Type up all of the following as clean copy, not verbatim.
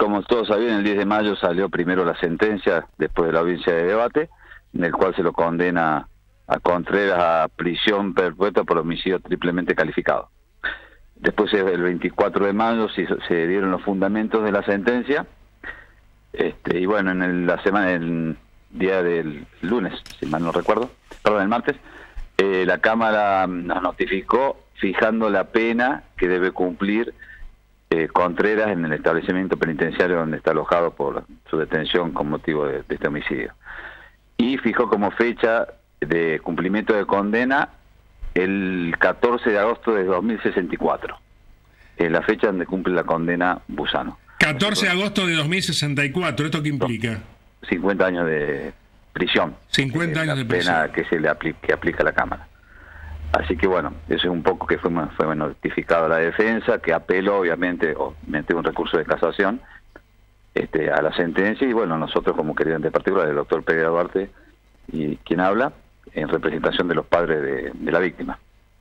como todos sabían, el 10 de mayo salió primero la sentencia después de la audiencia de debate, en el cual se lo condena a Contreras a prisión perpetua por homicidio triplemente calificado. Después, el 24 de mayo, se dieron los fundamentos de la sentencia, y bueno, el día del lunes, si mal no recuerdo, perdón, el martes, la Cámara nos notificó fijando la pena que debe cumplir Contreras en el establecimiento penitenciario donde está alojado por su detención con motivo de este homicidio. Y fijó como fecha de cumplimiento de condena el 14 de agosto de 2064, la fecha donde cumple la condena Busano. 14 de agosto de 2064, ¿esto qué implica? 50 años de prisión. 50 años de prisión. La pena que que aplica la Cámara. Así que bueno, eso es un poco que fue notificado a la defensa, que apeló obviamente, o metió un recurso de casación a la sentencia, y bueno, nosotros como querellante particular, el doctor Pereira Duarte, y quien habla, en representación de los padres de la víctima.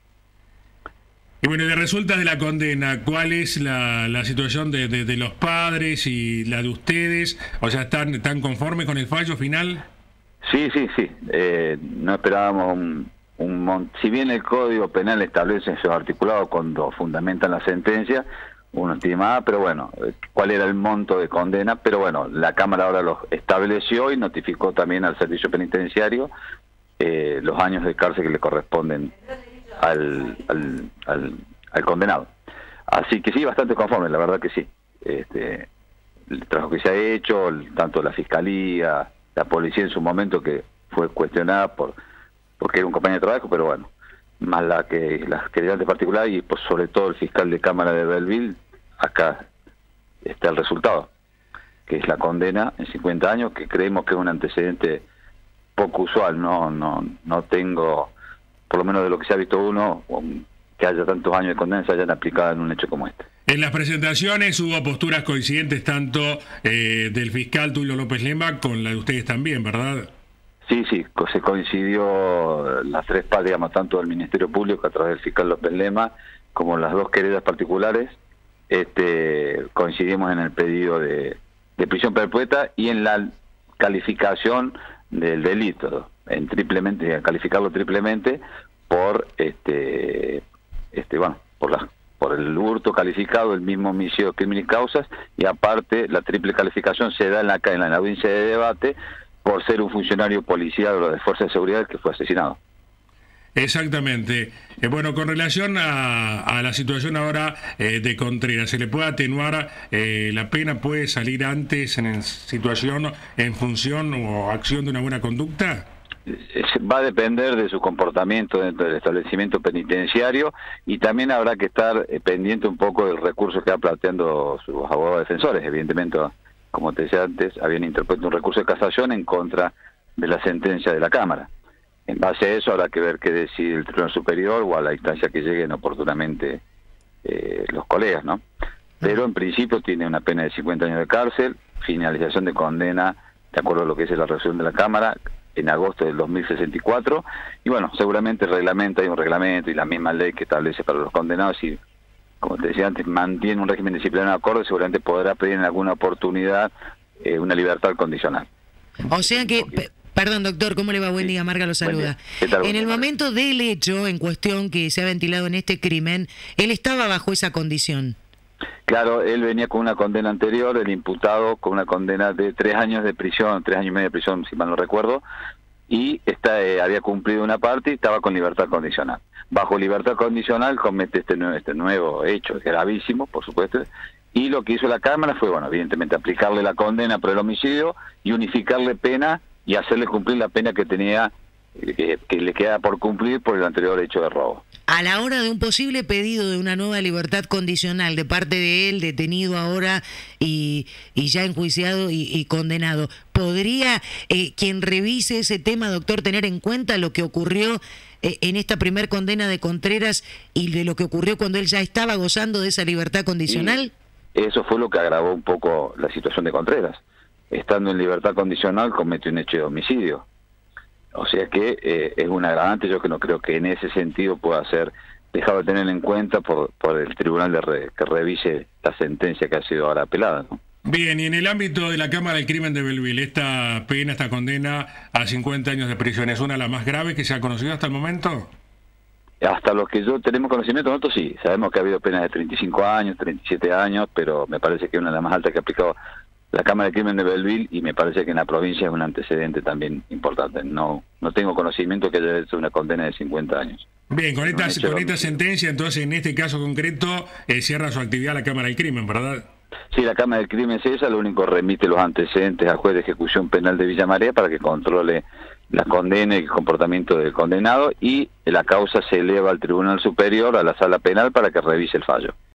Y bueno, de resultas de la condena, ¿cuál es la situación de los padres y la de ustedes? O sea, ¿están conformes con el fallo final? Sí. No esperábamos si bien el Código Penal establece esos articulados cuando fundamentan la sentencia, uno estimaba, pero bueno, cuál era el monto de condena, pero bueno, la Cámara ahora lo estableció y notificó también al servicio penitenciario los años de cárcel que le corresponden al condenado. Así que sí, bastante conforme, la verdad que sí. El trabajo que se ha hecho, tanto la Fiscalía, la Policía en su momento, que fue cuestionada porque era un compañero de trabajo, pero bueno, más las querellantes particulares y pues sobre todo el fiscal de Cámara de Belleville, acá está el resultado, que es la condena en 50 años, que creemos que es un antecedente poco usual. No tengo, por lo menos de lo que se ha visto que haya tantos años de condena se hayan aplicado en un hecho como este. En las presentaciones hubo posturas coincidentes tanto del fiscal Tulio López Lema con la de ustedes también, ¿verdad? Sí, se coincidió las tres partes, digamos, tanto del Ministerio Público a través del fiscal López Lema, como las dos querellas particulares, coincidimos en el pedido de prisión perpetua y en la calificación del delito, calificarlo triplemente por por el hurto calificado, el mismo homicidio, crimen y causas, y aparte la triple calificación se da en la audiencia de debate por ser un funcionario policial o de fuerza de seguridad que fue asesinado. Exactamente. Bueno, con relación a la situación ahora de Contreras, ¿se le puede atenuar la pena? ¿Puede salir antes en función o acción de una buena conducta? Va a depender de su comportamiento dentro del establecimiento penitenciario, y también habrá que estar pendiente un poco del recurso que va planteando sus abogados defensores. Evidentemente, como te decía antes, habían interpuesto un recurso de casación en contra de la sentencia de la Cámara. En base a eso habrá que ver qué decide el Tribunal Superior o a la instancia que lleguen oportunamente los colegas, ¿no? Pero en principio tiene una pena de 50 años de cárcel, finalización de condena, de acuerdo a lo que es la resolución de la Cámara, en agosto del 2064, y bueno, seguramente hay un reglamento y la misma ley que establece para los condenados, y como te decía antes, mantiene un régimen disciplinario acorde, seguramente podrá pedir en alguna oportunidad una libertad condicional. O sea que, perdón doctor, ¿cómo le va? Buen día, Marga lo saluda. En el momento del hecho en cuestión que se ha ventilado en este crimen, él estaba bajo esa condición. Claro, él venía con una condena anterior, el imputado con una condena de 3 años de prisión, 3 años y medio de prisión, si mal no recuerdo, y había cumplido una parte y estaba con libertad condicional. Bajo libertad condicional comete este nuevo hecho, gravísimo, por supuesto, y lo que hizo la Cámara fue, bueno, evidentemente aplicarle la condena por el homicidio y unificarle pena y hacerle cumplir la pena que tenía, que le queda por cumplir por el anterior hecho de robo. A la hora de un posible pedido de una nueva libertad condicional de parte de él, detenido ahora y ya enjuiciado y condenado, ¿podría quien revise ese tema, doctor, tener en cuenta lo que ocurrió en esta primer condena de Contreras y de lo que ocurrió cuando él ya estaba gozando de esa libertad condicional? Y eso fue lo que agravó un poco la situación de Contreras. Estando en libertad condicional cometió un hecho de homicidio. O sea que es un agravante. Yo que no creo que en ese sentido pueda ser dejado de tener en cuenta por el tribunal que revise la sentencia que ha sido ahora apelada, ¿no? Bien, y en el ámbito de la Cámara del Crimen de Belleville, esta pena, esta condena a 50 años de prisión, ¿es una de las más graves que se ha conocido hasta el momento? Hasta los que yo tenemos conocimiento, nosotros sí, sabemos que ha habido penas de 35 años, 37 años, pero me parece que es una de las más altas que ha aplicado la Cámara del Crimen de Belleville, y me parece que en la provincia es un antecedente también importante. No tengo conocimiento que haya hecho una condena de 50 años. Bien, con esta sentencia, entonces, en este caso concreto, cierra su actividad la Cámara del Crimen, ¿verdad? Sí, la Cámara del Crimen es esa, lo único remite los antecedentes al juez de ejecución penal de Villa María para que controle la condena y el comportamiento del condenado, y la causa se eleva al Tribunal Superior, a la Sala Penal, para que revise el fallo.